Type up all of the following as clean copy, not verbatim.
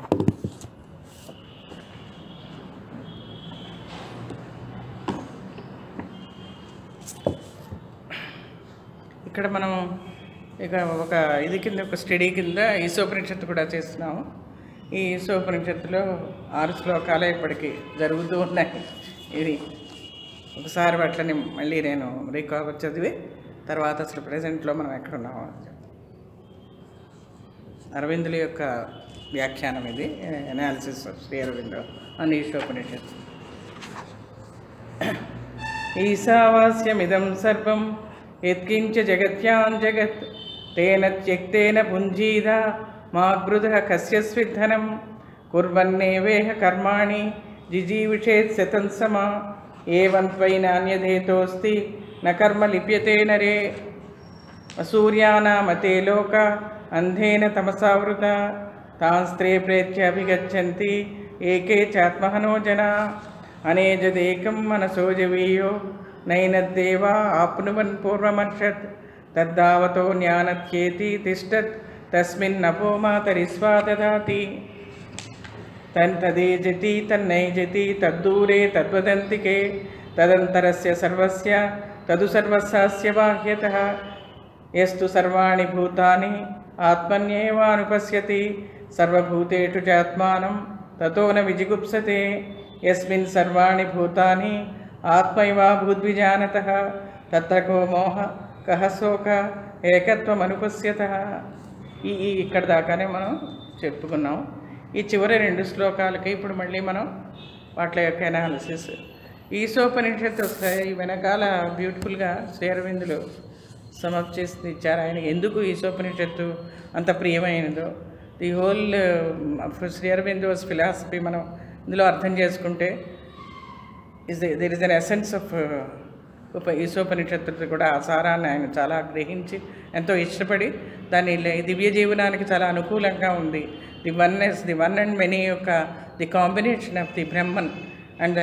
ఇక్కడ మనం ఇక ఒక ఇది కింద ఒక స్టడీ కింద ఈశోపనిషత్తు కూడా చేస్తున్నాము. ఈ ఈశోపనిషత్తులో 6 శ్లోకాలే ఇప్పటికీ జరుగుతూ ఉన్నాయి. ఇది ఒకసారి అట్లని మళ్ళీ నేను రికవర్ చదివి తర్వాత అసలు ప్రజెంట్లో మనం ఎక్కడున్నామో అరవిందుల యొక్క వ్యాఖ్యానం ఇది, అనాలిసిస్ ఆఫ్ శ్రీ అరవిందో అని ఈశోపనిషత్తు. ఈశావాస్యమిదం సర్వం యత్కించ జగత్యాం జగత్ తేన త్యక్తేన పుంజీద మాగృధ కస్యస్విద్ధనం కుర్వన్నేవేహ కర్మాణి జిజీవిషేత్ శతం సమా ఏవం త్వై నాన్యధేతోస్తి న కర్మ లిప్యతే నరే అసూర్యానామతే లోక అంధేన తమసావృత తాంస్త్రే ప్రేత్యాభిగచ్చంతి ఏకే చాత్మహనో జనా అనేజదేకం మనసోజవీయో నైనద్దేవా ఆప్నువన్ పూర్వమర్షత్ తద్దావతో జ్ఞానత్యేతి తిష్టత్ తస్మిన్నపో మాతరిస్వా దదాతి తదేజతి తన్నైజతి తద్దూరే తద్వదంతికే తదంతరస్య సర్వస్య తదు సర్వస్య బాహ్యతః యస్తు సర్వాణి భూతాని ఆత్మన్యేవానుపశ్యతి సర్వభూతేషు చాత్మానం తతో న విజిగుప్సతే యస్మిన్ సర్వాణి భూతాని ఆత్మైవా భూద్విజానతః తత్ర కో మోహ కః శోక ఏకత్వమనుపశ్యతః. ఇక్కడ దాకానే మనం చెప్పుకున్నాం. ఈ చివరి 2 శ్లోకాలకి ఇప్పుడు మళ్ళీ మనం వాటి యొక్క అనాలిసిస్. ఈశోపనిషత్తు ఈ వెనకాల బ్యూటిఫుల్గా శ్రీ అరవిందులు సమప్ చేసి ఇచ్చారు. ఆయన ఎందుకు ఈశోపనిషత్తు అంత ప్రియమైనదో, the whole Shri Aurobindo's philosophy మనం ఇందులో అర్థం చేసుకుంటే there is an essence of ఈశోపనిషత్తు కూడా ఆ సారాన్ని ఆయన చాలా గ్రహించి ఎంతో ఇష్టపడి దాని దివ్య జీవనానికి చాలా అనుకూలంగా ఉంది. The oneness, the one and many యొక్క the combination of the Brahman and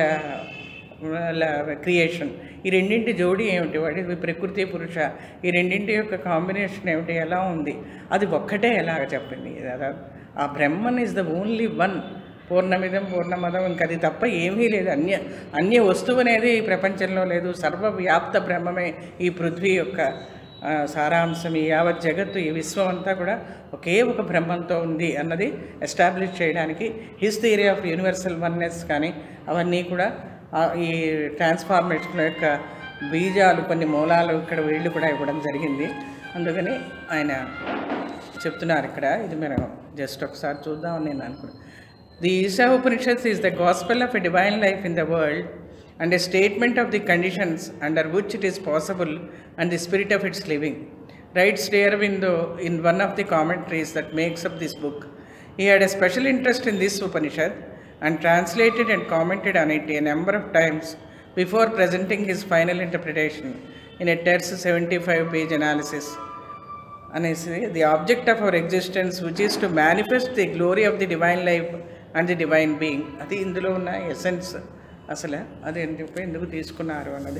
creation, ఈ రెండింటి జోడీ ఏమిటి, వాటి ప్రకృతి పురుష, ఈ రెండింటి యొక్క కాంబినేషన్ ఏమిటి, ఎలా ఉంది, అది ఒక్కటే ఎలాగ చెప్పింది. ఆ Brahman is the only one, పూర్ణమిదం పూర్ణమదం, ఇంకా అది తప్ప ఏమీ లేదు. అన్య వస్తువు అనేది ఈ ప్రపంచంలో లేదు. సర్వవ్యాప్త బ్రహ్మమే ఈ పృథ్వీ యొక్క సారాంశం. ఈ యావత్ జగత్తు, ఈ విశ్వం అంతా కూడా ఒకే ఒక బ్రహ్మంతో ఉంది అన్నది ఎస్టాబ్లిష్ చేయడానికి his theory of universal oneness కానీ అవన్నీ కూడా ఈ ట్రాన్స్ఫార్మేషన్ యొక్క బీజాలు, కొన్ని మూలాలు ఇక్కడ వీళ్ళు కూడా ఇవ్వడం జరిగింది. అందుకని ఆయన చెప్తున్నారు ఇక్కడ. ఇది మనం జస్ట్ ఒకసారి చూద్దామని నేను అనుకున్నాను. The Isha Upanishad is the gospel of a divine life in the world and a statement of the conditions under which it is possible and the spirit of its living. Writes Sri Aurobindo in one of the commentaries that makes up this book. He had a special interest in this Upanishad and translated and commented on it a number of times before presenting his final interpretation in a terse 75-page analysis. And the object of our existence, which is to manifest the glory of the divine life and the divine being. అది ఇందులో ఉన్న essence. అసలు అది ఎందుకు తీసుకున్నారు అన్నది.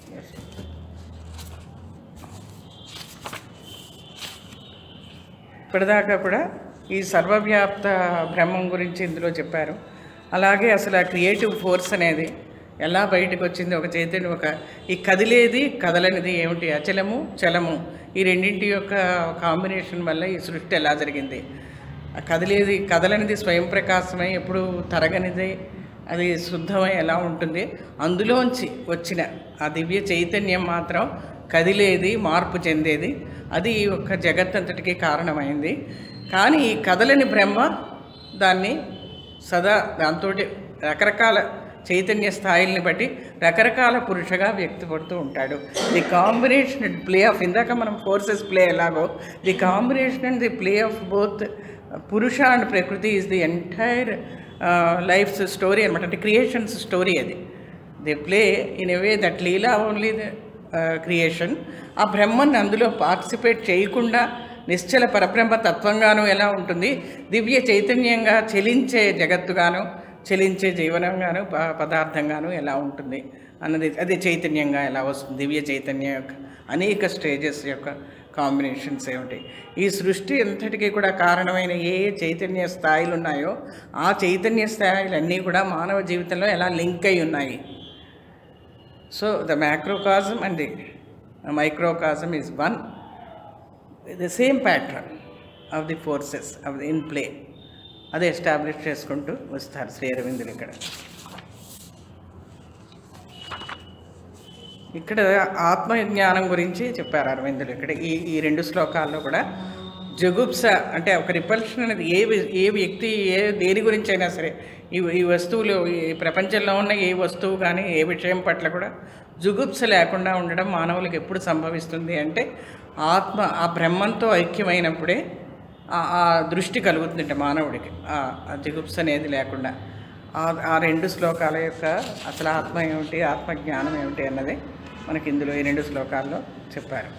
ఇప్పటిదాకా కూడా ఈ సర్వవ్యాప్త బ్రహ్మం గురించి ఇందులో చెప్పారు. అలాగే అసలు ఆ క్రియేటివ్ ఫోర్స్ అనేది ఎలా బయటకు వచ్చింది, ఒక చైతన్యం, ఈ కదిలేది కదలనిది ఏమిటి, అచలము చలము, ఈ రెండింటి యొక్క కాంబినేషన్ వల్ల ఈ సృష్టి ఎలా జరిగింది. కదిలేది కదలనిది స్వయం ప్రకాశమై ఎప్పుడు తరగనిది, అది శుద్ధమై ఎలా ఉంటుంది, అందులోంచి వచ్చిన ఆ దివ్య చైతన్యం మాత్రం కదిలేది, మార్పు చెందేది, అది ఈ యొక్క జగత్తంతటికి కారణమైంది. కానీ ఈ కదలని బ్రహ్మ దాన్ని సదా దాంతో రకరకాల చైతన్య స్థాయిల్ని బట్టి రకరకాల పురుషగా వ్యక్తపడుతూ ఉంటాడు. The combination and play of, ఇందాక మనం ఫోర్సెస్ ప్లే ఎలాగో, the combination and the play of both Purusha and Prakriti is the entire life's story అనమాట. అంటే క్రియేషన్స్ స్టోరీ అది. The play in a way that leela only the creation. ఆ బ్రహ్మని అందులో participate చేయకుండా నిశ్చల పరబ్రహ్మ తత్వంగాను ఎలా ఉంటుంది, దివ్య చైతన్యంగా చెలించే జగత్తుగాను, చెలించే జీవనంగాను, పదార్థంగాను ఎలా ఉంటుంది అన్నది, అది చైతన్యంగా ఎలా వస్తుంది, దివ్య చైతన్యం యొక్క అనేక స్టేజెస్ యొక్క కాంబినేషన్స్ ఏమిటి, ఈ సృష్టి అంతటికీ కూడా కారణమైన ఏ ఏ చైతన్య స్థాయిలు ఉన్నాయో ఆ చైతన్య స్థాయిలన్నీ కూడా మానవ జీవితంలో ఎలా లింక్ అయి ఉన్నాయి. So the macrocosm and the microcosm is one, the same pattern of the forces of the in play. అదే ఎస్టాబ్లిష్ చేసుకుంటూ వస్తారు శ్రీ అరవిందులు. ఇక్కడ ఆత్మజ్ఞానం గురించి చెప్పారు అరవిందులు. ఇక్కడ ఈ రెండు శ్లోకాల్లో కూడా జగుప్స అంటే ఒక రిపల్షన్ అనేది ఏ వ్యక్తి దేని గురించి అయినా సరే, ఈ వస్తువులు ఈ ప్రపంచంలో ఉన్న ఏ వస్తువు కానీ ఏ విషయం పట్ల కూడా జుగుప్స లేకుండా ఉండడం మానవులకు ఎప్పుడు సంభవిస్తుంది అంటే ఆ బ్రహ్మంతో ఐక్యమైనప్పుడే ఆ దృష్టి కలుగుతుందంటే మానవుడికి ఆ జగుప్స అనేది లేకుండా. ఆ రెండు శ్లోకాల యొక్క అసలు ఆత్మ ఏమిటి, ఆత్మజ్ఞానం ఏమిటి అన్నది మనకి ఇందులో ఈ రెండు శ్లోకాల్లో చెప్పారు.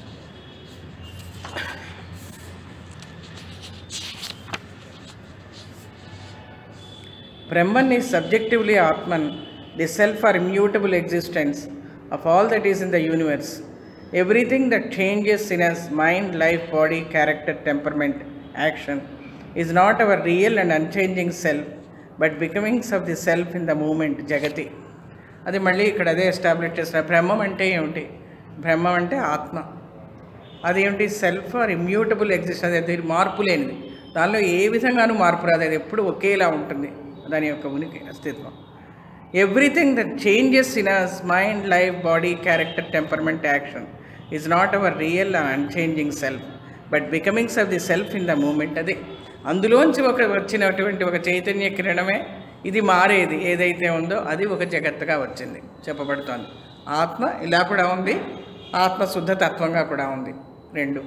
Brahman is subjectively Atman, the self or immutable existence of all that is in the universe. Everything that changes in us, mind, life, body, character, temperament, action, is not our real and unchanging self, but becomings of the self in the moment, Jagati. అది మళ్ళీ ఇక్కడ అదే establish చేస్తున్నారు. బ్రహ్మం అంటే ఏమిటి? బ్రహ్మం అంటే ఆత్మ. అదేమిటి? సెల్ఫ్ ఆర్ ఇమ్యూటబుల్ ఎగ్జిస్టెన్స్, అది మార్పు లేనిది, దానిలో ఏ విధంగానూ మార్పు రాదు, అది ఎప్పుడు ఒకేలా ఉంటుంది దాని యొక్క ఉనికి అస్తిత్వం. Everything that changes in us, mind, life, body, character, temperament, action, is not our real and unchanging self, but becomings of the self in the moment. అది అందులోంచి వచ్చినటువంటి ఒక చైతన్య కిరణమే ఇది మారేది ఏదైతే ఉందో అది ఒక జగత్తుగా వచ్చింది చెప్పబడుతోంది. ఆత్మ ఇలా కూడా ఉంది, ఆత్మ శుద్ధ తత్వంగా కూడా ఉంది, రెండు.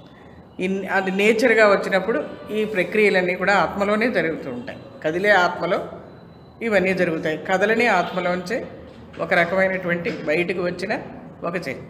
అది నేచర్గా వచ్చినప్పుడు ఈ ప్రక్రియలన్నీ కూడా ఆత్మలోనే జరుగుతూ ఉంటాయి. కదిలే ఆత్మలో ఇవన్నీ జరుగుతాయి. కదలని ఆత్మలోంచి ఒక రకమైనటువంటి బయటకు వచ్చిన ఒక చైతన్యం.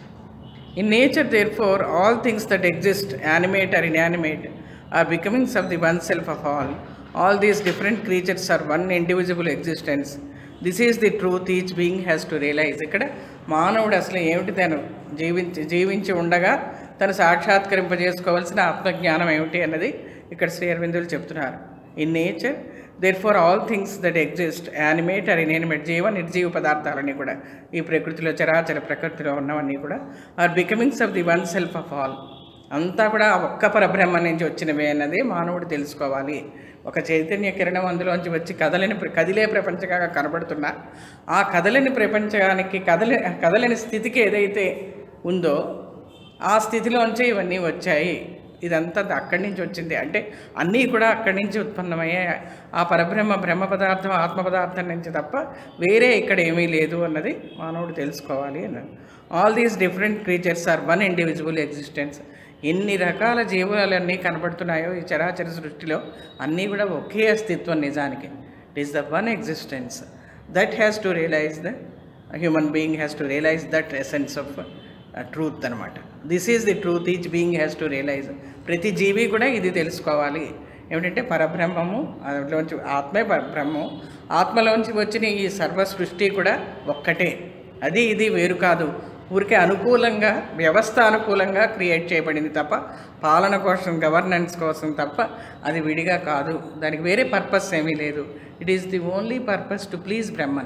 In nature therefore all things that exist, animate or inanimate, are becomings of the one self of all. All these different creatures are one indivisible existence. This is the truth each being has to realize. ఇక్కడ మానవుడు అసలు ఏమిటి, తను జీవించి ఉండగా తను సాక్షాత్కరింపజేసుకోవాల్సిన ఆత్మజ్ఞానం ఏమిటి అన్నది ఇక్కడ శ్రీ అరవిందులు చెప్తున్నారు. In nature therefore all things that exist, animate or inanimate, నిర్జీవ పదార్థాలన్నీ కూడా ఈ ప్రకృతిలో చరాచర ప్రకృతిలో ఉన్నవన్నీ కూడా are becomings of the one self of all, అంతా కూడా ఒక్క పరబ్రహ్మ నుంచి వచ్చినవే అన్నది మానవుడు తెలుసుకోవాలి. ఒక చైతన్య కిరణం అందులోంచి వచ్చి కదిలే ప్రపంచంగా కనబడుతున్నా ఆ కదలని ప్రపంచానికి కదలని స్థితికి ఏదైతే ఉందో ఆ స్థితిలోంచి ఇవన్నీ వచ్చాయి. ఇదంతా అక్కడి నుంచి వచ్చింది అంటే అన్నీ కూడా అక్కడి నుంచి ఉత్పన్నమయ్యాయి. ఆ బ్రహ్మ పదార్థం ఆత్మ పదార్థం నుంచి తప్ప వేరే ఇక్కడ ఏమీ లేదు అన్నది మానవుడు తెలుసుకోవాలి అన్నది. All these different creatures are one individual existence. ఎన్ని రకాల జీవాలన్నీ కనబడుతున్నాయో ఈ చరాచర సృష్టిలో అన్నీ కూడా ఒకే అస్తిత్వం నిజానికి. It is the one existence that has to realize, the human being has to realize that essence of truth అనమాట. This is the truth each being has to realize. ప్రతి జీవి కూడా ఇది తెలుసుకోవాలి. ఏమిటంటే పరబ్రహ్మము, అందులోంచి ఆత్మే పరబ్రహ్మం, ఆత్మలోంచి వచ్చిన ఈ సర్వ సృష్టి కూడా ఒక్కటే, అది ఇది వేరు కాదు. ఊరికే అనుకూలంగా వ్యవస్థ అనుకూలంగా క్రియేట్ చేయబడింది తప్ప పాలన కోసం గవర్నెన్స్ కోసం తప్ప అది విడిగా కాదు. దానికి వేరే పర్పస్ ఏమీ లేదు. It is the only purpose to please Brahman,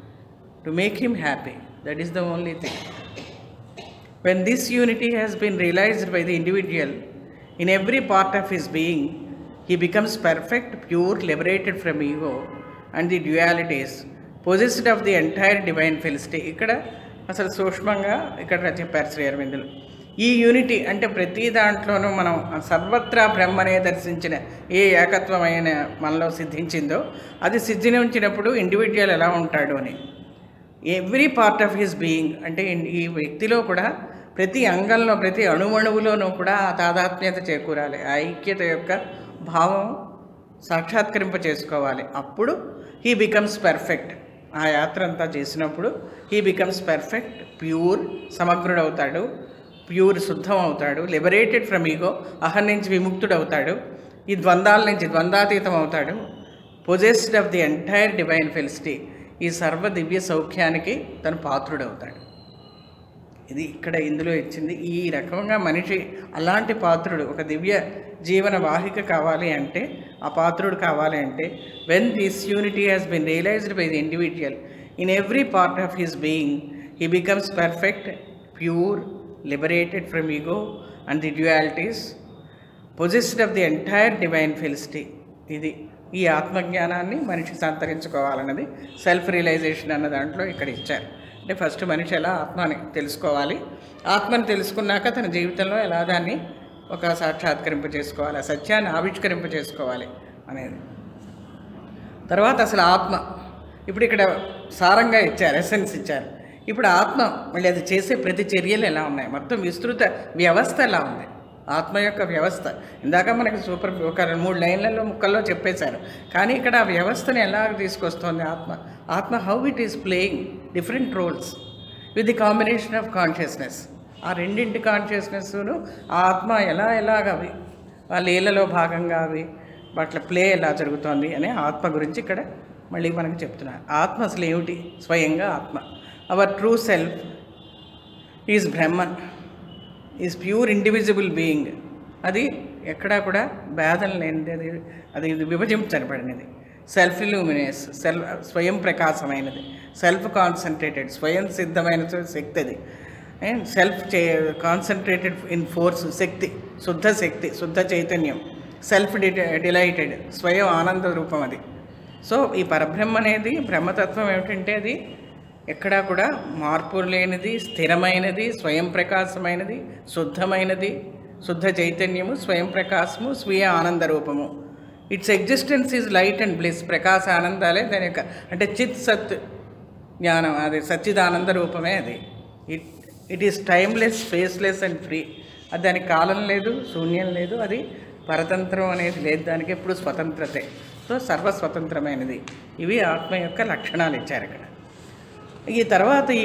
to make him happy. That is the only thing. When this unity has been realized by the individual in every part of his being, he becomes perfect, pure, liberated from ego and the dualities, possessed of the entire divine felicity. ఇక్కడ అసలు సూక్ష్మంగా ఇక్కడ చెప్పారు శ్రీ అరవిందులు. ఈ unity అంటే ప్రతి దాంట్లోనూ మనం సర్వత్రా బ్రహ్మనే దర్శించిన ఏ ఏకత్వమైన మనలో సిద్ధించిందో అది సిద్ధించినప్పుడు ఇండివిజువల్ ఎలా ఉంటాడు అని. Every part of his being అంటే ఈ వ్యక్తిలో కూడా ప్రతి అంగంలో ప్రతి అణువణువులోనూ కూడా ఆ తాదాత్మ్యత చేకూరాలి, ఆ ఐక్యత యొక్క భావం సాక్షాత్కరింప చేసుకోవాలి. అప్పుడు హీ బికమ్స్ పర్ఫెక్ట్. ఆ యాత్ర అంతా చేసినప్పుడు హీ బికమ్స్ పర్ఫెక్ట్, ప్యూర్, సమగ్రుడవుతాడు, ప్యూర్ శుద్ధం అవుతాడు, లిబరేటెడ్ ఫ్రమ్ ఈగో, అహం నుంచి విముక్తుడవుతాడు, ఈ ద్వంద్వాల నుంచి ద్వంద్వాతీతం అవుతాడు, possessed of the entire divine felicity, ఈ సర్వ దివ్య సౌఖ్యానికి తను పాత్రుడవుతాడు. ఇది ఇక్కడ ఇందులో ఇచ్చింది. ఈ రకంగా మనిషి అలాంటి పాత్రుడు, ఒక దివ్య జీవన వాహిక కావాలి అంటే, ఆ పాత్రుడు కావాలి అంటే, when this unity has been realized by the individual in every part of his being, he becomes perfect, pure, liberated from ego and the dualities, possessed of the entire divine felicity. ఇది ఈ ఆత్మజ్ఞానాన్ని మనిషి సంతరించుకోవాలన్నది self realisation అన్న దాంట్లో ఇక్కడ ఇచ్చారు. అంటే first మనిషి ఎలా ఆత్మని తెలుసుకోవాలి, ఆత్మని తెలుసుకున్నాక తన జీవితంలో ఎలా దాన్ని ఒక సాక్షాత్కరింప చేసుకోవాలి, ఆ సత్యాన్ని ఆవిష్కరింప చేసుకోవాలి అనేది. తర్వాత అసలు ఆత్మ ఇప్పుడు ఇక్కడ సారంగా ఇచ్చారు, ఎసెన్స్ ఇచ్చారు. ఇప్పుడు ఆత్మ మళ్ళీ అది చేసే ప్రతి చర్యలు ఎలా ఉన్నాయి, మొత్తం విస్తృత వ్యవస్థ ఎలా ఉంది, ఆత్మ యొక్క వ్యవస్థ. ఇందాక మనకి ఒక 3 లైన్లలో ముక్కల్లో చెప్పేశారు, కానీ ఇక్కడ ఆ వ్యవస్థని ఎలా తీసుకొస్తుంది ఆత్మ how it is playing different roles with the combination of consciousness. ఆ రెండింటి కాన్షియస్నెస్ను ఆత్మ ఎలాగవి ఆ లీలలో భాగంగా అవి వాటి ప్లే ఎలా జరుగుతోంది అనే ఆత్మ గురించి ఇక్కడ మళ్ళీ మనకు చెప్తున్నారు. ఆత్మ అసలు ఏమిటి? స్వయంగా ఆత్మ, our true self is Brahman, is pure indivisible being. అది ఎక్కడా కూడా భేదం లేనిది, అది విభజించబడినది. సెల్ఫ్ ఇల్యూమినేస్, స్వయం ప్రకాశమైనది. సెల్ఫ్ కాన్సన్ట్రేటెడ్, స్వయం సిద్ధమైన శక్తి అది. And self concentrated in force, శక్తి, శుద్ధ చైతన్యం. సెల్ఫ్ డిలైటెడ్, స్వయం ఆనంద రూపం అది. సో ఈ పరబ్రహ్మ అనేది, బ్రహ్మతత్వం ఏమిటంటే అది ఎక్కడా కూడా మార్పు లేనిది, స్థిరమైనది, స్వయం ప్రకాశమైనది, శుద్ధమైనది, శుద్ధ చైతన్యము, స్వయం ప్రకాశము, స్వీయ ఆనంద రూపము. Its existence is light and bliss. ప్రకాశ ఆనందాలే దాని యొక్క, అంటే చిత్ సత్ జ్ఞానం, అది సచ్చిదానంద రూపమే అది. It is timeless, spaceless and free. అది దానికి కాలం లేదు, శూన్యం లేదు, అది పరతంత్రం అనేది లేదు, దానికి ఎప్పుడు స్వతంత్రతే. సో సర్వస్వతంత్రమైనది. ఇవి ఆత్మ యొక్క లక్షణాలు ఇచ్చారు ఇక్కడ. ఈ తర్వాత ఈ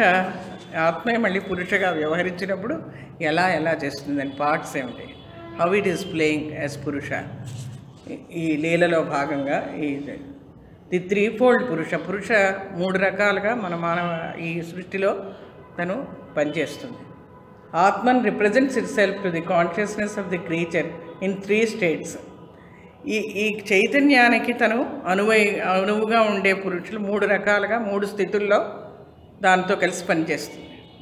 ఆత్మే మళ్ళీ పురుషగా వ్యవహరించినప్పుడు ఎలా చేస్తుందని పార్ట్స్ ఏమిటి, how it is playing as Purusha. ఈ లీలలో భాగంగా ది 3-fold పురుష 3 రకాలుగా మానవ ఈ సృష్టిలో తను పనిచేస్తుంది. Atman represents itself to the consciousness of the creature in 3 states. ఈ చైతన్యానికి తను అనువుగా ఉండే పురుషులు 3 రకాలుగా 3 స్థితుల్లో దాంతో కలిసి పనిచేస్తుంది.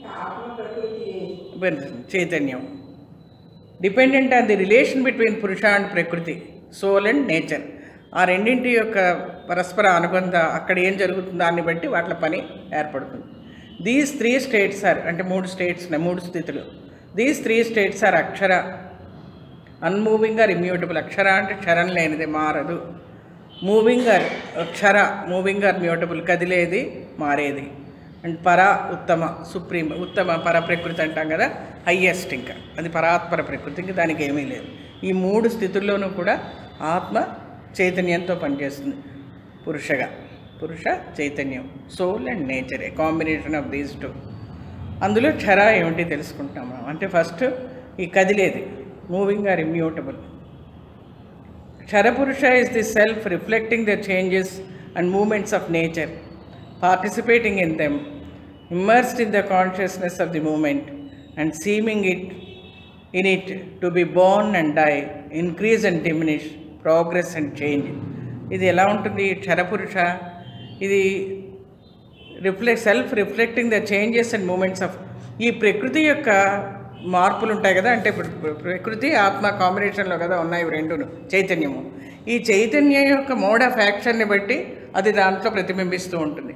చైతన్యం dependent on the relation between Purusha and Prakriti, soul and nature. ఆ రెండింటి యొక్క పరస్పర అనుబంధ, అక్కడ ఏం జరుగుతుందో దాన్ని బట్టి వాటి పని ఏర్పడుతుంది. దీస్ 3 states ఆర్, అంటే 3 states, 3 స్థితులు. These 3 states are akshara, unmoving or immutable. అక్షర అంటే క్షరం లేనిది, మారదు. Moving or kshara, moving or mutable, కదిలేది, మారేది. అండ్ ఉత్తమ, సుప్రీం, ఉత్తమ పర ప్రకృతి అంటాం కదా, హయ్యెస్ట్, ఇంకా అది పరాత్పర ప్రకృతి, ఇంకా దానికి ఏమీ లేదు. ఈ 3 స్థితుల్లోనూ కూడా ఆత్మ చైతన్యంతో పనిచేస్తుంది పురుష చైతన్యం, soul and nature, a combination of these 2. అందులో క్షర ఏమిటి తెలుసుకుంటాం మనం. అంటే ఫస్ట్ ఈ కదిలేది, moving or immutable. Ksharapurusha is the self reflecting the changes and movements of nature, participating in them, immersed in the consciousness of the movement and seeming in it to be born and die, increase and diminish, progress and change. ఇది ఎలా ఉంటుంది క్షరపురుష? ఇది self reflecting the changes and moments of, ఈ ప్రకృతి యొక్క మార్పులు ఉంటాయి కదా, అంటే ఇప్పుడు ప్రకృతి ఆత్మ కాంబినేషన్లో కదా ఉన్నాయి రెండును, చైతన్యము. ఈ చైతన్యం యొక్క మోడ్ ఆఫ్ యాక్షన్ని బట్టి అది దాంట్లో ప్రతిబింబిస్తూ ఉంటుంది.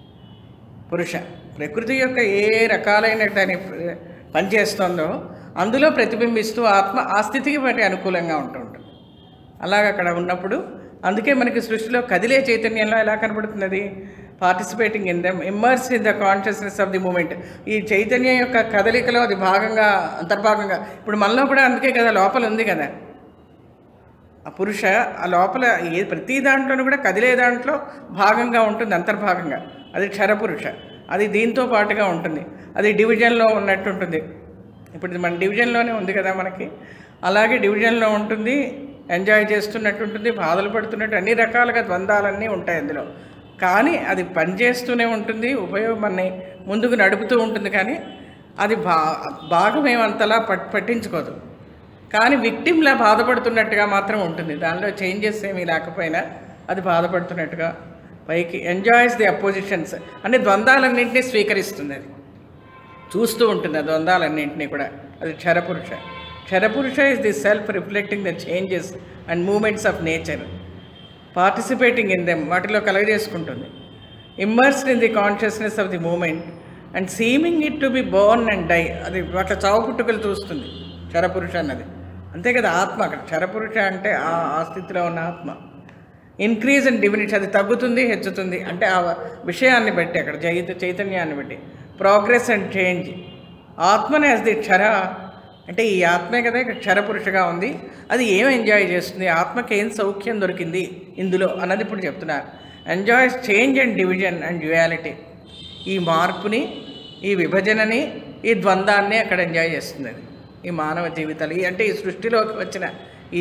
ప్రకృతి యొక్క ఏ రకాలైన దాని పనిచేస్తుందో అందులో ప్రతిబింబిస్తూ ఆత్మ ఆ స్థితికి బట్టి అనుకూలంగా ఉంటూ ఉంటుంది. అలాగ అక్కడ ఉన్నప్పుడు అందుకే మనకి సృష్టిలో కదిలే చైతన్యంలో ఎలా కనబడుతున్నది, participating in them, immersed in the consciousness of the moment. ఈ చైతన్యం యొక్క కదలికలో అది భాగంగా, అంతర్భాగంగా. ఇప్పుడు మనలో కూడా అందుకే కదా లోపల ఉంది కదా ఆ ఆ లోపల ప్రతి దాంట్లోనూ కూడా కదిలే దాంట్లో భాగంగా ఉంటుంది, అంతర్భాగంగా. అది క్షరపురుష, అది దీంతో పాటుగా ఉంటుంది. అది డివిజన్లో ఉన్నట్టు ఉంటుంది. ఇప్పుడు మన డివిజన్లోనే ఉంది కదా మనకి, అలాగే డివిజన్లో ఉంటుంది, ఎంజాయ్ చేస్తున్నట్టు ఉంటుంది, బాధలు పడుతున్నట్టు, అన్ని రకాలుగా ద్వంద్వాలన్నీ ఉంటాయి అందులో. కానీ అది పనిచేస్తూనే ఉంటుంది, మనని ముందుకు నడుపుతూ ఉంటుంది. కానీ అది భాగం ఏమంతలా పట్టించుకోదు, కానీ విక్టిమ్లా బాధపడుతున్నట్టుగా మాత్రం ఉంటుంది. దానిలో చేంజెస్ ఏమీ లేకపోయినా అది బాధపడుతున్నట్టుగా పైకి ఎంజాయ్స్ ది అపోజిషన్స్ అంటే ద్వంద్వాలన్నింటినీ స్వీకరిస్తుంది. అది చూస్తూ ఉంటుంది ఆ ద్వంద్వాలన్నింటినీ కూడా. అది క్షరపురుష. Ksharapurusha is the self reflecting the changes and moments of nature, participating in them, వాటిలో కలగజేసుకుంటుంది. Immersed in the consciousness of the moment and seeming it to be born and die, అది అట్లా చావు పుట్టుకలు చూస్తుంది క్షరపురుష అన్నది. అంతే కదా ఆత్మ. అక్కడ క్షరపురుష అంటే ఆ స్థితిలో ఉన్న ఆత్మ. ఇంక్రీజ్ అండ్ డిమినిష్, అది తగ్గుతుంది హెచ్చుతుంది అంటే ఆ విషయాన్ని బట్టి, అక్కడ చైతన్యాన్ని బట్టి. Progress and change. ఆత్మనే యాజ్ ది క్షర అంటే ఈ ఆత్మే కదా ఇక్కడ క్షరపురుషగా ఉంది. అది ఏం ఎంజాయ్ చేస్తుంది, ఆత్మకి ఏం సౌఖ్యం దొరికింది ఇందులో అన్నది ఇప్పుడు చెప్తున్నారు. Enjoys change and division and duality, ఈ మార్పుని, ఈ విభజనని, ఈ ద్వంద్వాన్ని అక్కడ ఎంజాయ్ చేస్తుంది. అది ఈ మానవ జీవితాలు అంటే ఈ సృష్టిలోకి వచ్చిన ఈ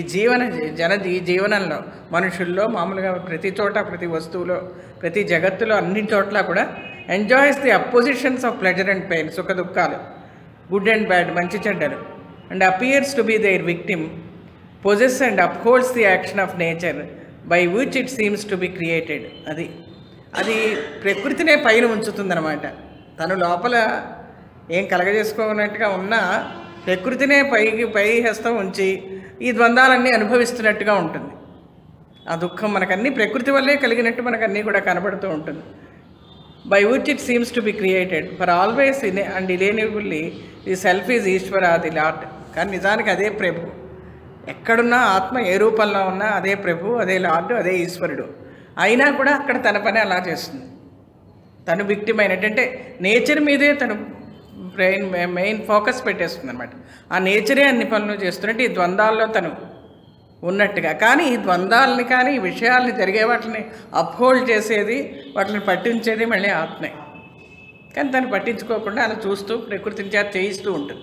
జీవనంలో మనుషుల్లో మామూలుగా ప్రతి చోట, ప్రతి వస్తువులో, ప్రతి జగత్తులో, అన్ని చోట్ల కూడా enjoys the oppositions of pleasure and pain, సుఖ దుఃఖాలు, గుడ్ అండ్ బ్యాడ్, మంచి చెడ్డలు. And appears to be their victim, possesses and upholds the action of nature by which it seems to be created. అది ప్రకృతినే పైన ఉంచుతుందన్నమాట. తను లోపల ఏం కలగజేసుకోనట్టుగా ఉన్నా ప్రకృతినే పై హస్తం ఉంచి ఈ ద్వంద్వాలన్నీ అనుభవిస్తున్నట్టుగా ఉంటుంది. ఆ దుఃఖం మనకన్నీ ప్రకృతి వల్లే కలిగినట్టు మనకన్నీ కూడా కనబడుతూ ఉంటుంది. By which it seems to be created for always in and inalienably the self is Ishwara, the lord. కానీ నిజానికి అదే ప్రభు. ఎక్కడున్నా ఆత్మ ఏ రూపంలో ఉన్నా అదే ప్రభు, అదే లార్డు, అదే ఈశ్వరుడు. అయినా కూడా అక్కడ తన పని అలా చేస్తుంది. తను విక్టిమ్ అయినట్టంటే నేచర్ మీదే తను మెయిన్ ఫోకస్ పెట్టేస్తుంది అనమాట. ఆ నేచరే అన్ని పనులు చేస్తున్నట్టు ఈ ద్వంద్వాల్లో తను ఉన్నట్టుగా. కానీ ఈ ద్వంద్వాలని కానీ ఈ విషయాల్ని జరిగే వాటిని అప్హోల్డ్ చేసేది, వాటిని పట్టించేది మళ్ళీ ఆత్మే. కానీ తను పట్టించుకోకుండా అలా చూస్తూ ప్రకృతిని చేత చేయిస్తూ ఉంటుంది,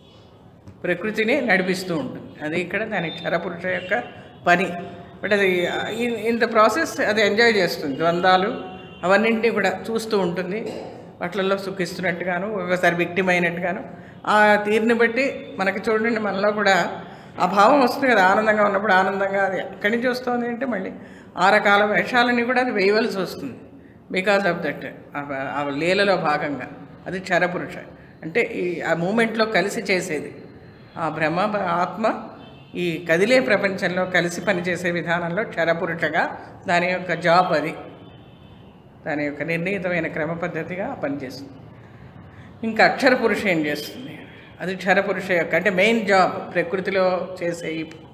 ప్రకృతిని నడిపిస్తూ ఉంటుంది. అది ఇక్కడ దాని క్షరపురుష యొక్క పని. బట్ అది ఇన్ ద ప్రాసెస్ అది ఎంజాయ్ చేస్తుంది. ద్వంద్వాలు అవన్నింటినీ కూడా చూస్తూ ఉంటుంది, వాటిల్లో సుఖిస్తున్నట్టుగాను, ఒకసారి విక్టిమ్ అయినట్టుగాను. ఆ తీరుని బట్టి మనకి చూడండి, మనలో కూడా ఆ భావం వస్తుంది కదా. ఆనందంగా ఉన్నప్పుడు ఆనందంగా అది ఎక్కడి నుంచి వస్తుంది అంటే మళ్ళీ ఆ రకాల వేషాలన్నీ కూడా అది వేయవలసి వస్తుంది. బికాజ్ ఆఫ్ దట్ ఆ లీలలో భాగంగా. అది క్షరపురుష అంటే ఆ మూమెంట్లో కలిసి చేసేది. ఆ బ్రహ్మ ఆత్మ ఈ కదిలే ప్రపంచంలో కలిసి పనిచేసే విధానంలో క్షరపురుషగా దాని యొక్క జాబ్, అది దాని యొక్క నిర్ణీతమైన క్రమ పద్ధతిగా పనిచేస్తుంది. ఇంకా అక్షర పురుష ఏం చేస్తుంది, అది క్షరపురుష యొక్క అంటే మెయిన్ జాబ్ ప్రకృతిలో చేసే.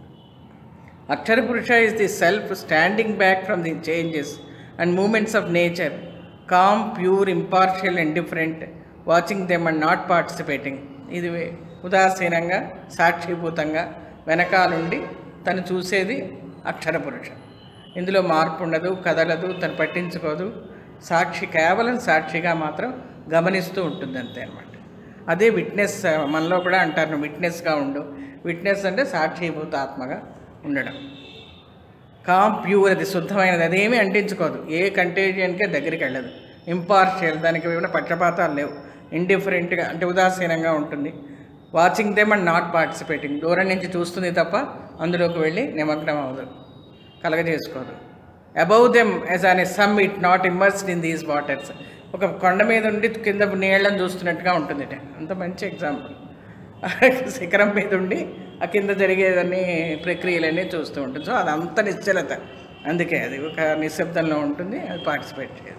అక్షర పురుష is the self standing back from the changes and moments of nature, calm, pure, impartial, indifferent, watching them and not participating. ఇది ఉదాసీనంగా, సాక్షిభూతంగా వెనకాలండి తను చూసేది అక్షర పురుష. ఇందులో మార్పు ఉండదు, కదలదు, తను పట్టించుకోదు. సాక్షి, కేవలం సాక్షిగా మాత్రం గమనిస్తూ ఉంటుంది అంతే అన్నమాట. అదే విట్నెస్. మనలో కూడా అంటారు నువ్వు విట్నెస్గా ఉండు. విట్నెస్ అంటే సాక్షిభూత ఆత్మగా ఉండడం. కామ్, ప్యూర్, అది శుద్ధమైనది, అదేమీ అంటించుకోదు, ఏ కంటేజియన్కే దగ్గరికి వెళ్ళదు. ఇంపార్షియల్, దానికి ఏమైనా పక్షపాతాలు లేవు. ఇండిఫరెంట్గా అంటే ఉదాసీనంగా ఉంటుంది. Watching them and not participating, దూరం నుంచి చూస్తుంది తప్ప అందులోకి వెళ్ళి నిమగ్నం అవ్వదు, కలగజేసుకోదు. Above them as on a summit not immersed in these waters, ఒక కొండ మీద ఉండి కింద నీళ్ళని చూస్తున్నట్టుగా ఉంటుంది. అంత మంచి ఎగ్జాంపుల్. శిఖరం మీద ఉండి ఆ కింద జరిగేదన్నీ ప్రక్రియలన్నీ చూస్తూ ఉంటుంది. సో అదంత నిశ్చలత, అందుకే అది ఒక నిశ్శబ్దంలో ఉంటుంది, అది పార్టిసిపేట్ చేయదు.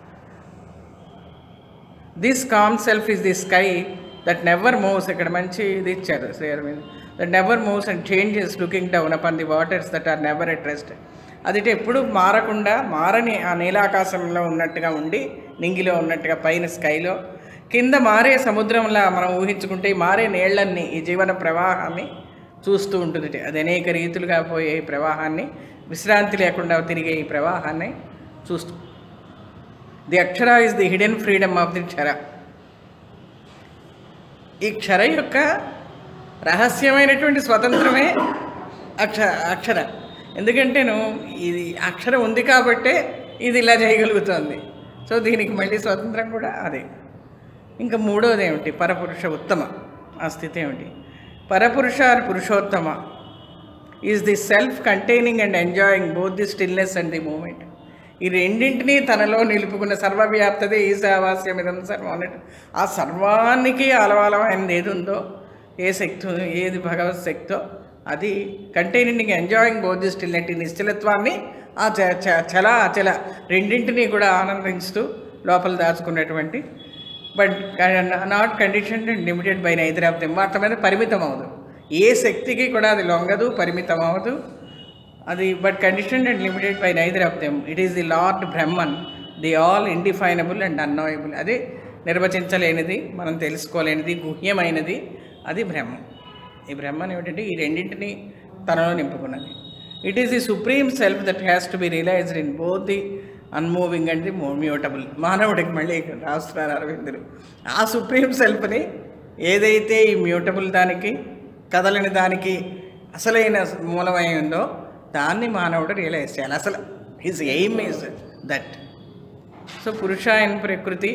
This calm self is the sky that never moves, ఇక్కడ మంచి ఇది ఇచ్చారు శ్రీయర్ మీద. That never moves and changes looking down upon the waters that are never at rest. అది ఎప్పుడు మారకుండా, మారని ఆ నీలాకాశంలో ఉన్నట్టుగా ఉండి, నింగిలో ఉన్నట్టుగా పైన స్కైలో, కింద మారే సముద్రంలా మనం ఊహించుకుంటే ఈ మారే నీళ్లన్నీ ఈ జీవన ప్రవాహాన్ని చూస్తూ ఉంటుంది. అది అనేక రీతులుగా పోయే ఈ ప్రవాహాన్ని, విశ్రాంతి లేకుండా తిరిగే ఈ ప్రవాహాన్ని చూస్తూ. ది అక్షర is the hidden freedom of the క్షర. ఈ క్షర యొక్క రహస్యమైనటువంటి స్వతంత్రమే అక్షర. ఎందుకంటేను ఇది అక్షరం ఉంది కాబట్టే ఇది ఇలా చేయగలుగుతుంది. సో దీనికి మళ్ళీ స్వతంత్రం కూడా అదే. ఇంకా మూడోది ఏమిటి? పరపురుష ఉత్తమ. ఆ స్థితి ఏమిటి? పరపురుష ఆర్ పురుషోత్తమ is the self containing and enjoying both the stillness and the moment. ఈ రెండింటినీ తనలో నిలుపుకున్న సర్వవ్యాప్తదే ఈశావాస్యమిదం సర్వం అన్నట్టు ఆ సర్వానికి ఆలవాలమైనది ఏది ఉందో, ఏ శక్తి, ఏది భగవత్ శక్తో, అది containing enjoying both the stillness, నిశ్చలత్వాన్ని, ఆ చల అచల రెండింటినీ కూడా ఆనందిస్తూ లోపల దాచుకున్నటువంటి, but not conditioned and limited by neither of them. వాటి మీద పరిమితం అవ్వదు, ఏ శక్తికి కూడా అది లొంగదు, పరిమితం అవ్వదు అది. But conditioned and limited by neither of them. It is the lord Brahman, the all indefinable and unknowable. అదే నిర్వచించలేనిది, మనం తెలుసుకోలేనిది, గుహ్యమైనది, అది బ్రహ్మం. ఈ బ్రహ్మన్ ఏమిటంటే ఈ రెండింటినీ తనలో నింపుకున్నది. It is the supreme self that has to be realised in both the unmoving and the mutable. మానవుడికి మళ్ళీ రాస్తున్నారు అరవిందులు. ఆ సుప్రీం సెల్ఫ్ని ఏదైతే ఈ మ్యూటబుల్ దానికి, కదలని దానికి అసలైన మూలమై ఉందో దాన్ని మానవుడు రియలైజ్ చేయాలి. అసలు his aim is that. So పురుష ఇన్ ప్రకృతి,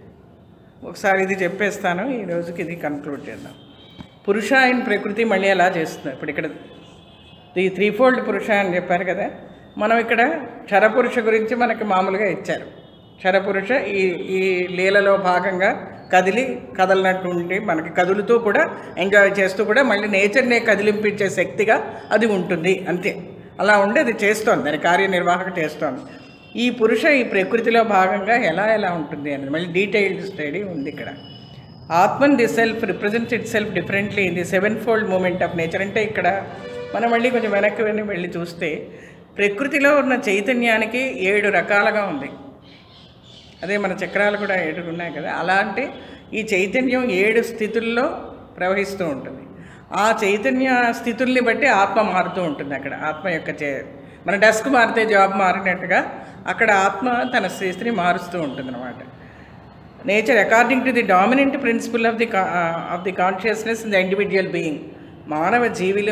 ఒకసారి ఇది చెప్పేస్తాను, ఈ రోజుకి ఇది కన్క్లూడ్ చేద్దాం. పురుష ఇన్ ప్రకృతి మళ్ళీ అలా చేస్తున్నారు. ఇప్పుడు ఇక్కడ ఈ త్రీఫోల్డ్ పురుష అని చెప్పారు కదా, మనం ఇక్కడ క్షరపురుష గురించి మనకి మామూలుగా ఇచ్చారు. క్షరపురుష ఈ లీలలో భాగంగా కదలినట్టు ఉండి మనకి కదులుతూ కూడా ఎంజాయ్ చేస్తూ కూడా మళ్ళీ నేచర్నే కదిలింపించే శక్తిగా అది ఉంటుంది, అంతే. అలా ఉండి అది చేస్తోంది, దాని కార్యనిర్వాహక చేస్తోంది. ఈ పురుష ఈ ప్రకృతిలో భాగంగా ఎలా ఉంటుంది అనేది మళ్ళీ డీటెయిల్డ్ స్టడీ ఉంది ఇక్కడ. ఆత్మన్ the self represents itself differently in the sevenfold movement of nature. అంటే ఇక్కడ మనం మళ్ళీ కొంచెం వెనక్కి వెళ్ళి చూస్తే ప్రకృతిలో ఉన్న చైతన్యానికి 7 రకాలుగా ఉంది. అదే మన చక్రాలు కూడా 7 ఉన్నాయి కదా, అలాంటి ఈ చైతన్యం 7 స్థితుల్లో ప్రవహిస్తూ ఉంటుంది. ఆ చైతన్య స్థితుల్ని బట్టి ఆత్మ మారుతూ ఉంటుంది. అక్కడ ఆత్మ యొక్క మన డెస్క్ మారితే జాబ్ మారినట్టుగా అక్కడ ఆత్మ తన స్థితిని మారుస్తూ ఉంటుంది అన్నమాట. Nature according to the dominant principle of the consciousness in the individual being. మానవ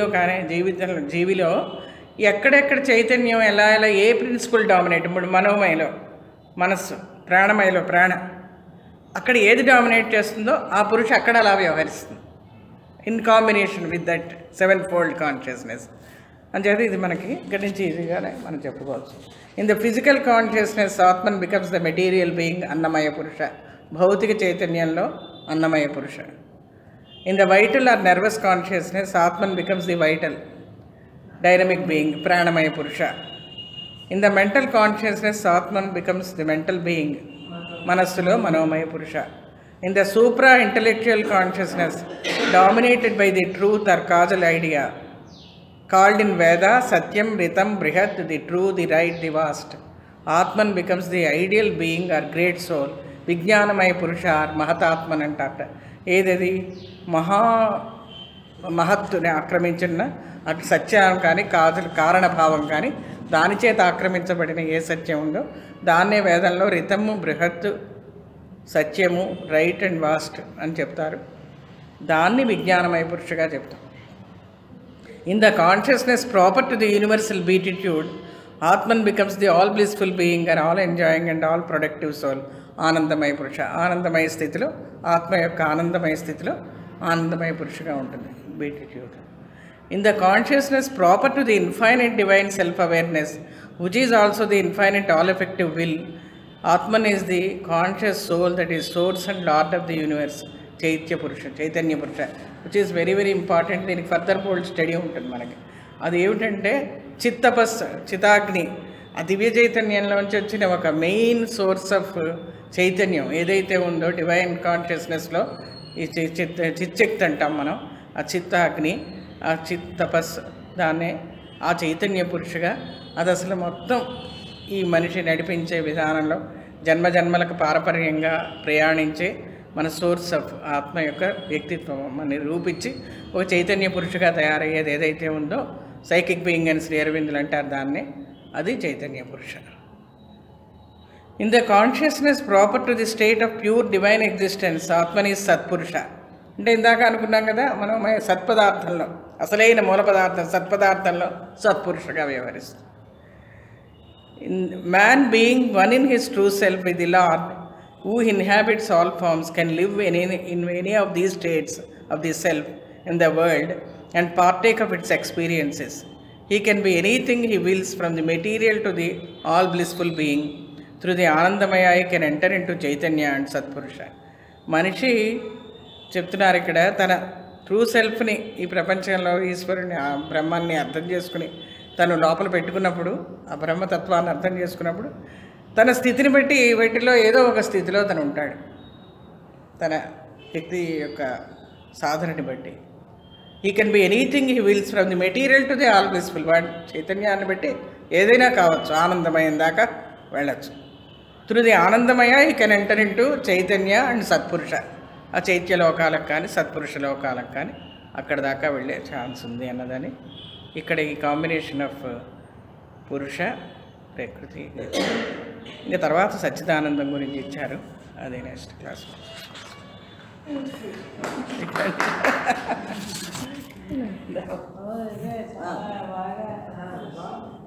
జీవిలో ఎక్కడెక్కడ చైతన్యం ఎలా ఏ ప్రిన్సిపల్ డామినేట్, ఇప్పుడు మనోమయలో మనస్సు, ప్రాణమయలో ప్రాణ, అక్కడ ఏది డామినేట్ చేస్తుందో ఆ పురుష అక్కడ అలా వ్యవహరిస్తుంది in combination with that 7 fold consciousness అని చెప్పి ఇది మనకి ఇక్కడి నుంచి ఈజీగానే మనం చెప్పుకోవచ్చు. ఇన్ ద ఫిజికల్ కాన్షియస్నెస్ ఆత్మన్ బికమ్స్ ద మెటీరియల్ బీయింగ్ అన్నమయ పురుష. భౌతిక చైతన్యంలో అన్నమయ పురుష. In the vital or nervous consciousness ఆత్మన్ becomes the vital dynamic being ప్రాణమయ పురుష. ఇన్ ద మెంటల్ కాన్షియస్నెస్ ఆత్మన్ బికమ్స్ ది మెంటల్ బీయింగ్ మనస్సులో మనోమయ పురుష. In the supra intellectual consciousness dominated by the truth or causal idea called in Veda Satyam, Ritam, Brihat, the true, the right, the vast. Atman becomes the ideal being or great soul. Vijnanamaya Purusha or Mahatatman అంటారట. ఏదది మహత్తుని ఆక్రమించిన అటు సత్యం కానీ కారణభావం కానీ దాని చేత ఆక్రమించబడిన ఏ సత్యం ఉందో దాన్నే వేదంలో రితము, బృహత్, సత్యము, రైట్ అండ్ వాస్ట్ అని చెప్తారు. దాన్ని విజ్ఞానమయ పురుషగా చెప్తాం. In the consciousness proper to the universal beatitude, Atman becomes the all blissful being and all enjoying and all productive soul. Anandamaya Purusha. Anandamaya స్థితిలో ఆత్మ యొక్క ఆనందమయ స్థితిలో ఆనందమయ పురుషగా ఉంటుంది beatitude. In the consciousness proper to the infinite divine self-awareness, which is also the infinite all-effective will, Atman is the conscious soul that is source and lord of the universe. చైతన్య పురుష which is very very important. దీనికి further fold study ఉంటుంది మనకి. అది ఏమిటంటే చితాగ్ని, ఆ దివ్య చైతన్యంలోంచి వచ్చిన ఒక మెయిన్ సోర్స్ ఆఫ్ చైతన్యం ఏదైతే ఉందో డివైన్ కాన్షియస్నెస్లో ఈ చిచ్చక్తి అంటాం మనం. ఆ చిత్తాగ్ని, ఆ చిత్తపస్, దాన్నే ఆ చైతన్య పురుషుగా అది అసలు మొత్తం ఈ మనిషి నడిపించే విధానంలో జన్మజన్మలకు పారపర్యంగా ప్రయాణించే మన సోర్స్ ఆఫ్ ఆత్మ యొక్క వ్యక్తిత్వం మన రూపించి ఒక చైతన్య పురుషుగా తయారయ్యేది ఏదైతే ఉందో సైకిక్ బీయింగ్ అని శ్రీ అరవిందులు అంటారు దాన్ని, అది చైతన్య పురుష. In the consciousness proper to the state of pure divine existence ఆత్మని సత్పురుష. అంటే ఇందాక అనుకున్నాం కదా మనం సత్పదార్థంలో అసలైన మూల పదార్థం సత్పదార్థంలో సత్పురుషగా వ్యవహరిస్తుంది. Man being one in his true self with the lord who inhabits all forms, can live in any of these states of the self in the world and partake of its experiences. He can be anything he wills, from the material to the all blissful being. Through the Anandamaya he can enter into Chaitanya and Satpurusha. మనిషి చెప్తున్నారు ఇక్కడ, తన true సెల్ఫ్ని ఈ ప్రపంచంలో ఈశ్వరుని ఆ బ్రహ్మాన్ని అర్థం చేసుకుని తను లోపల పెట్టుకున్నప్పుడు, ఆ బ్రహ్మతత్వాన్ని అర్థం చేసుకున్నప్పుడు తన స్థితిని బట్టి వీటిలో ఏదో ఒక స్థితిలో తను ఉంటాడు. తన శక్తి యొక్క సాధనని బట్టి he can be anything he wills, from the material to the all blissful. వాడి చైతన్యాన్ని బట్టి ఏదైనా కావచ్చు, ఆనందమయం దాకా వెళ్ళచ్చు. త్రూ ది ఆనందమయ హీ కెన్ ఎంటర్ ఇంటూ చైతన్య అండ్ సత్పురుష. ఆ చైత్య లోకాలకు కానీ సత్పురుష లోకాలకు కానీ అక్కడ దాకా వెళ్ళే ఛాన్స్ ఉంది అన్నదని ఇక్కడ ఈ కాంబినేషన్ ఆఫ్ పురుష ప్రకృతి. ఇంకా తర్వాత సచ్చిదానందం గురించి ఇచ్చారు, అదే నెక్స్ట్ క్లాస్లో.